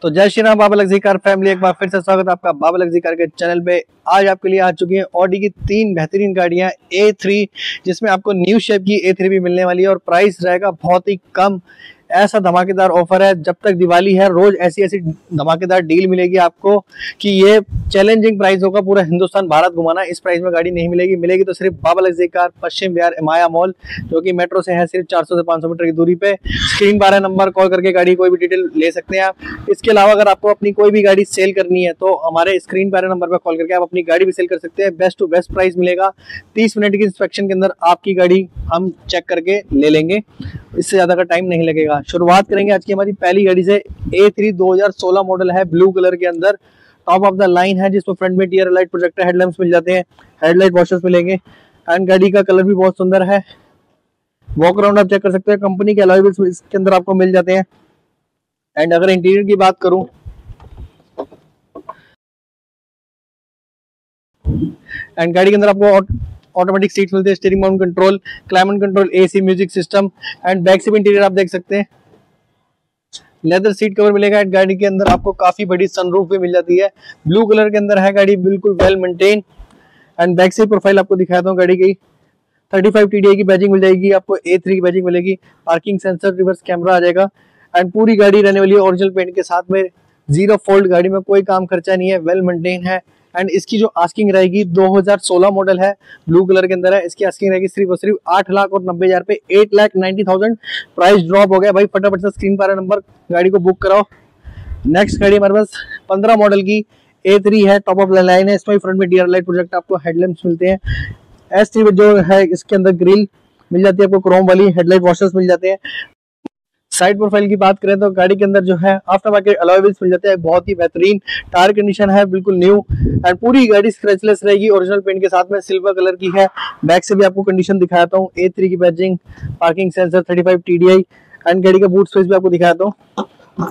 तो Jai Shri Ram Baba luxury car family, एक बार फिर से स्वागत है आपका बाबा लग्जरी कार के चैनल पे। आज आपके लिए आ चुकी है ऑडी की 3 बेहतरीन गाड़ियां A3, जिसमें आपको न्यू शेप की A3 भी मिलने वाली है और प्राइस रहेगा बहुत ही कम। ऐसा धमाकेदार ऑफर है, जब तक दिवाली है रोज ऐसी ऐसी धमाकेदार डील मिलेगी आपको कि ये चैलेंजिंग प्राइस होगा। पूरा हिंदुस्तान भारत घुमाना, इस प्राइस में गाड़ी नहीं मिलेगी तो सिर्फ Baba luxury car, Paschim Vihar Maya mall, जो कि मेट्रो से है सिर्फ 400 से 500 मीटर की दूरी पे। स्क्रीन 12 नंबर कॉल करके गाड़ी कोई भी डिटेल ले सकते हैं आप। इसके अलावा अगर आपको अपनी कोई भी गाड़ी सेल करनी है तो हमारे स्क्रीन 12 नंबर पर कॉल करके आप अपनी गाड़ी भी सेल कर सकते हैं। बेस्ट टू बेस्ट प्राइस मिलेगा। 30 मिनट की इंस्पेक्शन के अंदर आपकी गाड़ी हम चेक करके ले लेंगे, इससे ज्यादा का टाइम नहीं लगेगा। शुरुआत करेंगे आज की हमारी पहली गाड़ी से। A3 2016 मॉडल है, ब्लू कलर के अंदर, टॉप ऑफ द लाइन है, जिसमें फ्रंट में टीयर लाइट, प्रोजेक्टर हेडलैम्प्स मिल जाते हैं, हेडलाइट वॉशर्स मिलेंगे एंड गाड़ी का कलर भी बहुत सुंदर है। वॉक अराउंड आप चेक कर सकते हैं, कंपनी के अलॉय व्हील्स इसके अंदर आपको मिल जाते हैं। एंड अगर इंटीरियर की बात करूं एंड गाड़ी के अंदर आपको ऑटोमेटिक सीट्स मिलते हैं, steering mount control, climate control, AC, music system and back से भी इंटीरियर आप देख सकते हैं। लेदर सीट कवर मिलेगा एंड गाड़ी के अंदर आपको काफी बड़ी सनरूफ भी मिल जाती है। ब्लू कलर के अंदर है गाड़ी, बिल्कुल वेल मेंटेन। एंड बैक से प्रोफाइल आपको दिखाता हूँ गाड़ी की। 35 TDI की बैजिंग मिल जाएगी आपको, A3 की बैजिंग मिलेगी, पार्किंग सेंसर, रिवर्स कैमरा आ जाएगा एंड पूरी गाड़ी रहने वाली है ओरिजिनल पेंट के साथ में। 0 फॉल्ट, गाड़ी में कोई काम खर्चा नहीं है, वेल मेंटेन है। एंड इसकी जो आस्किंग रहेगी, 2016 मॉडल है, ब्लू कलर के अंदर है, इसकी आस्किंग रहेगी सिर्फ और सिर्फ 8,90,000 पे, 8,90,000 प्राइस ड्रॉप हो गया भाई। फटाफट से स्क्रीन पर नंबर गाड़ी को बुक कराओ। नेक्स्ट गाड़ी हमारे पास 15 मॉडल की A3 है, टॉप ऑफ द लाइन है, इसमें फ्रंट में डीआर लाइट प्रोजेक्ट आपको हेडलैम्प्स मिलते हैं। S3 जो है इसके अंदर ग्रिल मिल जाती है आपको, क्रोम वाली हेडलाइट वॉशर्स मिल जाते हैं। साइड प्रोफाइल की बात करें तो गाड़ी के अंदर जो है आफ्टर मार्केट अलॉय व्हील्स मिल जाते हैं, बहुत ही बेहतरीन टायर कंडीशन है, बिल्कुल न्यू एंड पूरी गाड़ी स्क्रैचलेस रहेगी, ओरिजिनल पेंट के साथ में, सिल्वर कलर की है। बैक से भी आपको कंडीशन दिखाता हूँ, A3 की badging, parking sensor, 35 TDI and गाड़ी का बूट स्पेस भी आपको दिखाता हूँ।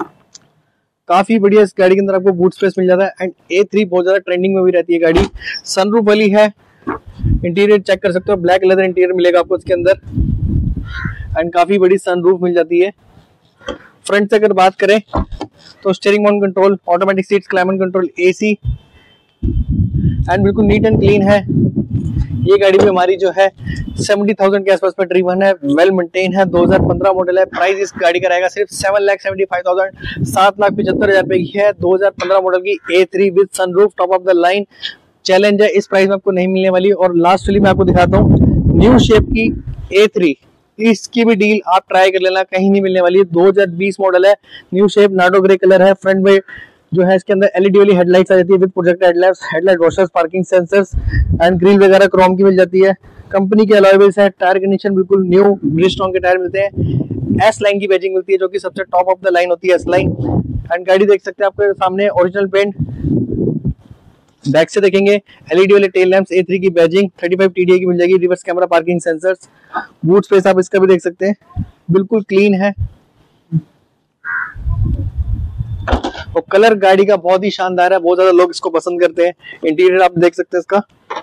काफी बढ़िया इस गाड़ी के अंदर आपको बूट स्पेस मिल जाता है एंड A3 बहुत ज्यादा ट्रेंडिंग में भी रहती है गाड़ी। सनरूफ वाली है, इंटीरियर चेक कर सकते हो, ब्लैक लेदर इंटीरियर मिलेगा आपको इसके अंदर एंड काफी बड़ी सनरूफ मिल जाती है। फ्रंट से अगर बात करें तो steering mount control, automatic seats, climate control, AC and बिल्कुल नीट एंड क्लीन है। ये गाड़ी भी हमारी जो है 70,000 के आसपास में ड्रीवन है, वेल मेंटेन है, 2015 मॉडल है। प्राइस इस गाड़ी का रहेगा सिर्फ 7,75,000, 7,75,000 रुपए की है। 2015 मॉडल की A3 with sunroof, top of the line, challenge है, इस प्राइस में आपको नहीं मिलने वाली। और लास्ट वाली मैं आपको दिखाता हूँ न्यू शेप की A3, इसकी भी डील आप ट्राई कर लेना, कहीं नहीं मिलने वाली है। 2020 मॉडल है, new shape, Nardo grey colour है, फ्रंट में जो है इसके अंदर LED वाली हेडलाइट्स आ जाती है with projector headlamps, headlight washers, parking sensors and grille वगैरह क्रोम की मिल जाती है। कंपनी के अलॉय व्हील्स है, टायर कंडीशन बिल्कुल न्यू, ब्रिजस्टोन के टायर मिलते हैं। S लाइन की बैजिंग मिलती है, जो कि सबसे टॉप ऑफ द लाइन होती है, S लाइन एंड गाड़ी देख सकते हैं आपके सामने, ओरिजिनल पेंट। बैक से देखेंगे LED वाले टेल लैंप्स, A3 की बैजिंग, 35 TDI की मिल जाएगी, reverse camera, parking sensors, boot space आप इसका भी देख सकते हैं, बिल्कुल क्लीन है। और कलर गाड़ी का बहुत ही शानदार है, बहुत ज्यादा लोग इसको पसंद करते हैं। इंटीरियर आप देख सकते हैं इसका,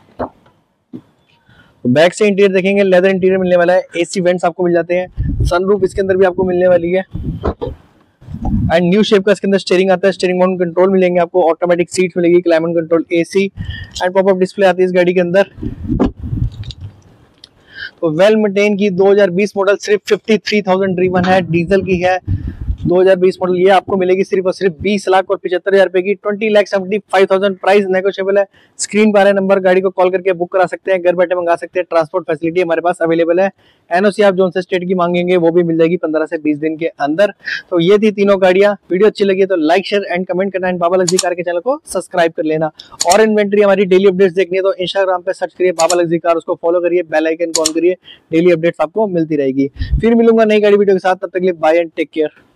तो बैक से इंटीरियर देखेंगे, लेदर इंटीरियर मिलने वाला है, AC वेंट्स आपको मिल जाते हैं, सनरूफ इसके अंदर भी आपको मिलने वाली है एंड न्यू शेप का इसके अंदर स्टीयरिंग आता है, स्टीयरिंग माउंट कंट्रोल मिलेंगे आपको, ऑटोमेटिक सीट मिलेगी, climate control, AC and popup display आती है इस गाड़ी के अंदर। तो वेल मेंटेन की 2020 मॉडल, सिर्फ 53,000 ड्रीवन है, डीजल की है, 2020 मॉडल। ये आपको मिलेगी सिर्फ और सिर्फ 20,75,000 रुपए की, 20,75,000 प्राइस नेगोशिएबल है। स्क्रीन पर नंबर, गाड़ी को कॉल करके बुक करा सकते हैं, घर बैठे मंगा सकते हैं, ट्रांसपोर्ट फैसिलिटी हमारे पास अवेलेबल है। NOC आप जोन से स्टेट की मांगेंगे वो भी मिल जाएगी 15 से 20 दिन के अंदर। तो ये थी तीनों गाड़ियां। वीडियो अच्छी लगी तो लाइक, शेयर एंड कमेंट करना एंड बाबा लग्जरी कार के चैनल को सब्सक्राइब कर लेना। और इन्वेंट्री हमारी डेली अपडेट्स देखनी है तो इंस्टाग्राम पे सर्च करिए बाबा लग्जरी कार, उसको फॉलो करिए, बेल आइकन को ऑन करिए, डेली अपडेट्स आपको मिलती रहेगी। फिर मिलूंगा नई गाड़ी वीडियो के साथ, तब तक के लिए बाय एंड टेक केयर।